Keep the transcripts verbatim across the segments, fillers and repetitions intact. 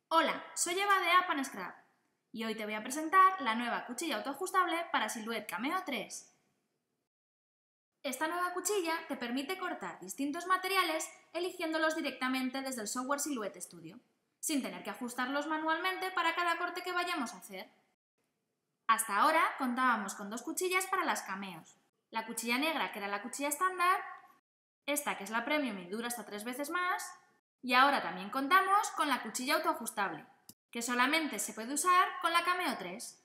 Hola, soy Eva de App and Scrap y hoy te voy a presentar la nueva cuchilla autoajustable para Silhouette Cameo tres. Esta nueva cuchilla te permite cortar distintos materiales eligiéndolos directamente desde el software Silhouette Studio, sin tener que ajustarlos manualmente para cada corte que vayamos a hacer. Hasta ahora contábamos con dos cuchillas para las cameos, la cuchilla negra que era la cuchilla estándar, esta que es la Premium y dura hasta tres veces más, y ahora también contamos con la cuchilla autoajustable, que solamente se puede usar con la Cameo tres.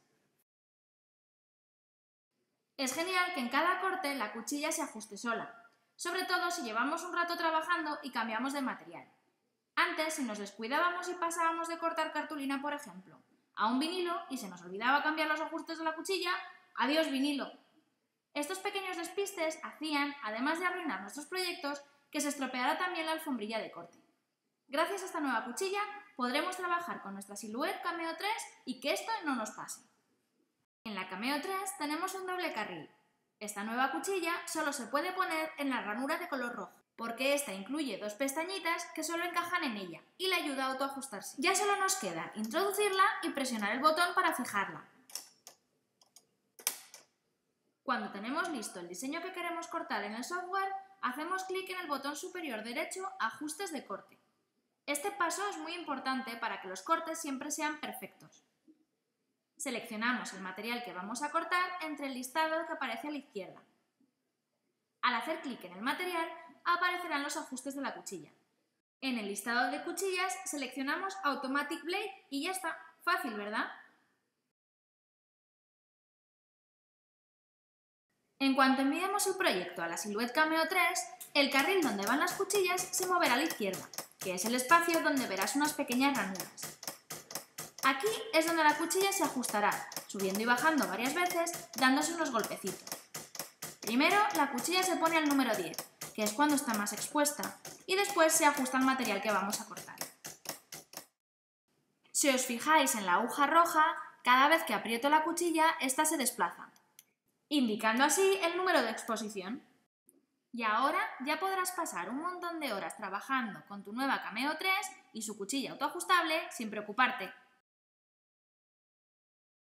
Es genial que en cada corte la cuchilla se ajuste sola, sobre todo si llevamos un rato trabajando y cambiamos de material. Antes, si nos descuidábamos y pasábamos de cortar cartulina, por ejemplo, a un vinilo y se nos olvidaba cambiar los ajustes de la cuchilla, ¡adiós vinilo! Estos pequeños despistes hacían, además de arruinar nuestros proyectos, que se estropeara también la alfombrilla de corte. Gracias a esta nueva cuchilla podremos trabajar con nuestra Silhouette Cameo tres y que esto no nos pase. En la Cameo tres tenemos un doble carril. Esta nueva cuchilla solo se puede poner en la ranura de color rojo, porque esta incluye dos pestañitas que solo encajan en ella y le ayuda a autoajustarse. Ya solo nos queda introducirla y presionar el botón para fijarla. Cuando tenemos listo el diseño que queremos cortar en el software, hacemos clic en el botón superior derecho Ajustes de corte. Este paso es muy importante para que los cortes siempre sean perfectos. Seleccionamos el material que vamos a cortar entre el listado que aparece a la izquierda. Al hacer clic en el material, aparecerán los ajustes de la cuchilla. En el listado de cuchillas seleccionamos Automatic Blade y ya está. Fácil, ¿verdad? En cuanto enviemos el proyecto a la Silhouette Cameo tres, el carril donde van las cuchillas se moverá a la izquierda, que es el espacio donde verás unas pequeñas ranuras. Aquí es donde la cuchilla se ajustará, subiendo y bajando varias veces, dándose unos golpecitos. Primero, la cuchilla se pone al número diez, que es cuando está más expuesta, y después se ajusta el material que vamos a cortar. Si os fijáis en la aguja roja, cada vez que aprieto la cuchilla, esta se desplaza, indicando así el número de exposición. Y ahora ya podrás pasar un montón de horas trabajando con tu nueva Cameo tres y su cuchilla autoajustable sin preocuparte